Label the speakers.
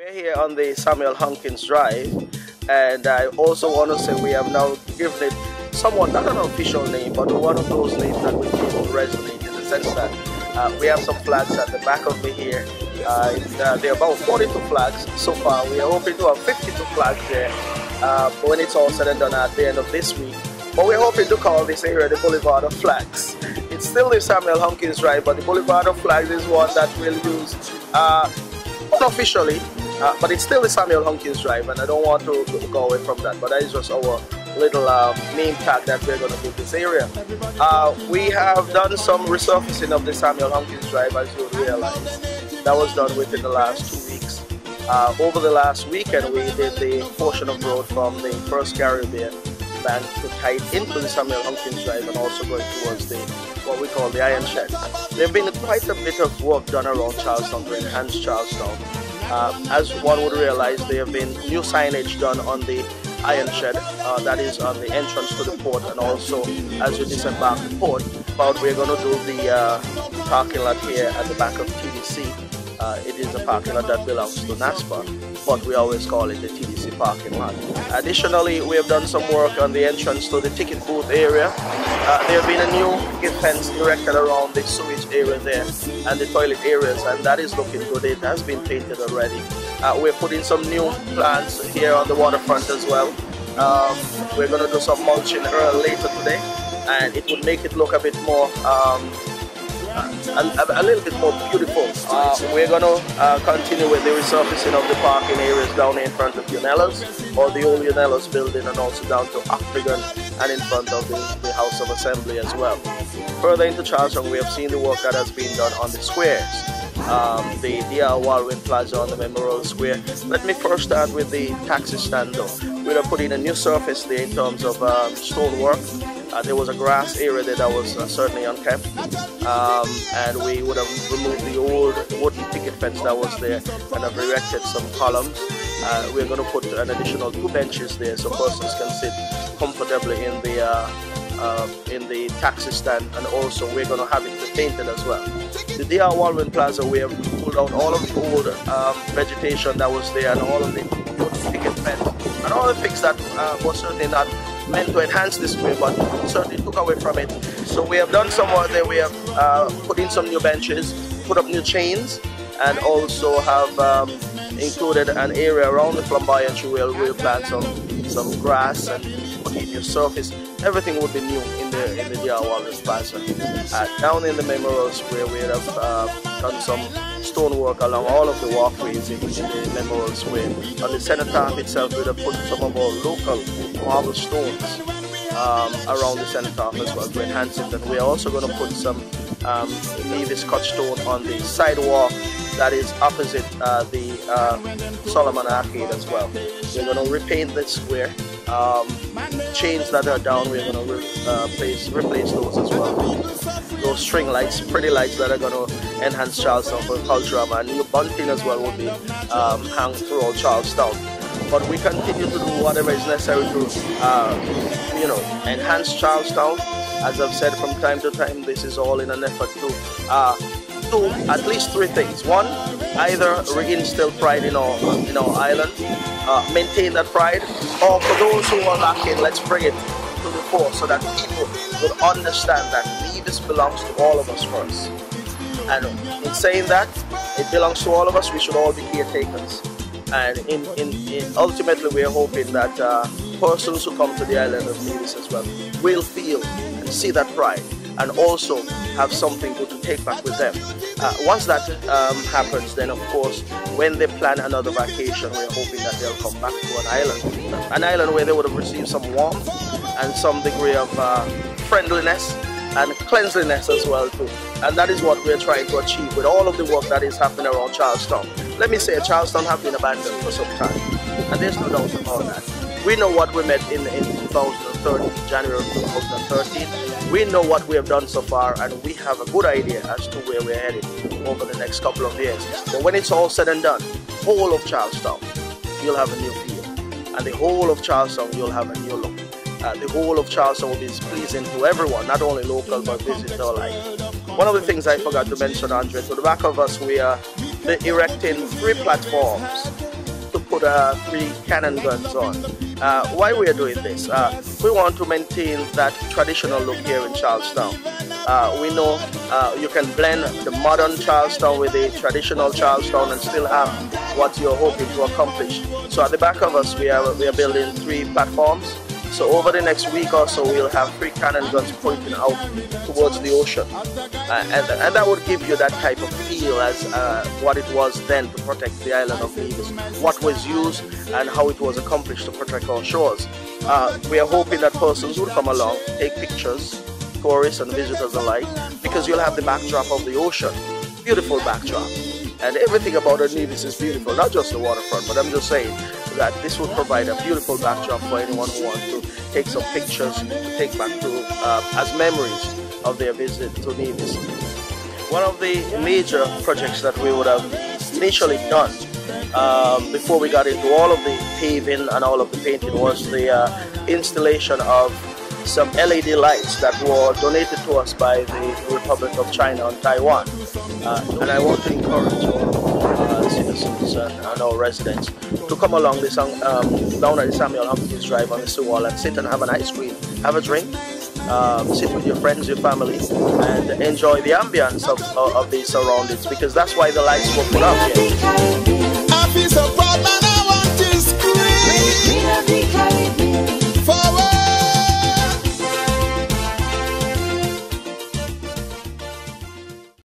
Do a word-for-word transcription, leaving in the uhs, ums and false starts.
Speaker 1: We're here on the Samuel Hunkins Drive, and I also want to say we have now given it somewhat, not an official name, but one of those names that we feel will resonate in the sense that uh, we have some flags at the back of me here. Uh, uh, there are about forty-two flags so far. We are hoping to have fifty-two flags there uh, when it's all said and done at the end of this week. But we're hoping to call this area the Boulevard of Flags. It's still the Samuel Hunkins Drive, but the Boulevard of Flags is one that we'll use uh, unofficially. Uh, but it's still the Samuel Hunkins Drive, and I don't want to, to go away from that. But that is just our little uh, name tag that we're going to give this area. Uh, we have done some resurfacing of the Samuel Hunkins Drive, as you realize. That was done within the last two weeks. Uh, over the last weekend, we did the portion of road from the First Caribbean Bank to tie into the Samuel Hunkins Drive, and also going towards the what we call the Iron Shed. There have been quite a bit of work done around Charlestown to enhance Charlestown. Uh, as one would realize, there have been new signage done on the Iron Shed, uh, that is on the entrance to the port, and also as you disembark the port. But we're going to do the uh, parking lot here at the back of T D C. Uh, it is a parking lot that belongs to NASPA, but we always call it the T D C parking lot. Additionally, we have done some work on the entrance to the ticket booth area. Uh, there have been a new picket fence erected around the sewage area there and the toilet areas, and that is looking good. It has been painted already. Uh, we're putting some new plants here on the waterfront as well. Um, we're going to do some mulching later today, and it would make it look a bit more um, A, a little bit more beautiful. Uh, we're going to uh, continue with the resurfacing of the parking areas down in front of Unellas, or the old Unellas building, and also down to Octagon and in front of the, the House of Assembly as well. Further into Charlestown, we have seen the work that has been done on the squares. Um, the D R Walwyn Plaza on the Memorial Square. Let me first start with the taxi stand though. We are putting a new surface there in terms of um, stonework. Uh, there was a grass area there that was uh, certainly unkept, um, and we would have removed the old wooden picket fence that was there and have erected some columns. Uh, we're going to put an additional two benches there so persons can sit comfortably in the uh, uh, in the taxi stand, and also we're going to have it painted as well. The D R Walwyn Plaza, we have pulled out all of the old um, vegetation that was there and all of the wooden picket fence and all the things that uh, was certainly not meant to enhance the square, but certainly took away from it. So we have done some work there. We have uh, put in some new benches, put up new chains, and also have um, included an area around the flamboyant where we'll plant some some grass and put in new surface. Everything would be new in the in the D R Walwyn Plaza. Uh, down in the Memorial Square, we have uh, done some stonework along all of the walkways in, in the Memorial Square. On the cenotaph itself, we have put some of our local marble stones um, around the cenotaph as well to enhance it. And we are also going to put some um, Nevis cut stone on the sidewalk that is opposite uh, the uh, Solomon Arcade as well. We're going to repaint the square. Um, chains that are down, we're going to re uh, place, replace those as well. Those string lights, pretty lights that are going to enhance Charlestown for culture, and new bunting as well will be um, hung throughout Charlestown. But we continue to do whatever is necessary to, uh, you know, enhance Charlestown. As I've said from time to time, this is all in an effort to uh, do at least three things. One, either reinstill pride in our in our island, uh, maintain that pride, or for those who are lacking, let's bring it to the fore so that people will understand that Nevis belongs to all of us first. And in saying that, it belongs to all of us. We should all be caretakers. And in, in, in ultimately, we are hoping that uh, persons who come to the island of Nevis as well will feel and see that pride, and also have something good to take back with them. Uh, once that um, happens, then of course, when they plan another vacation, we're hoping that they'll come back to an island. An island where they would have received some warmth and some degree of uh, friendliness and cleanliness as well too. And that is what we're trying to achieve with all of the work that is happening around Charlestown. Let me say, Charlestown have been abandoned for some time, and there's no doubt about that. We know what we met in, in two thousand thirteen, January of two thousand thirteen. We know what we have done so far, and we have a good idea as to where we're headed over the next couple of years. But when it's all said and done, whole of Charlestown, you'll have a new feel. And the whole of Charlestown, you'll have a new look. Uh, the whole of Charlestown will be pleasing to everyone, not only local, but visitor alike. One of the things I forgot to mention, Andre, to the back of us, we are erecting three platforms put uh, three cannon guns on. Uh, why we are doing this? Uh, we want to maintain that traditional look here in Charlestown. Uh, we know uh, you can blend the modern Charlestown with the traditional Charlestown and still have what you're hoping to accomplish. So at the back of us, we are, we are building three platforms. So over the next week or so, we'll have three cannon guns pointing out towards the ocean. Uh, and, and that would give you that type of feel as uh, what it was then to protect the island of Nevis, what was used and how it was accomplished to protect our shores. Uh, we are hoping that persons will come along, take pictures, tourists and visitors alike, because you'll have the backdrop of the ocean, beautiful backdrop. And everything about the Nevis is beautiful, not just the waterfront, but I'm just saying that this would provide a beautiful backdrop for anyone who wants to take some pictures to take back to uh, as memories of their visit to Nevis. One of the major projects that we would have initially done um, before we got into all of the paving and all of the painting was the uh, installation of some L E D lights that were donated to us by the Republic of China and Taiwan. Uh, and I want to encourage all uh, citizens and, and our residents to come along this um, down at the Samuel Humphreys Drive on the seawall and sit and have an ice cream, have a drink, um, sit with your friends, your family, and enjoy the ambience of, of, of these surroundings, because that's why the lights were put up here.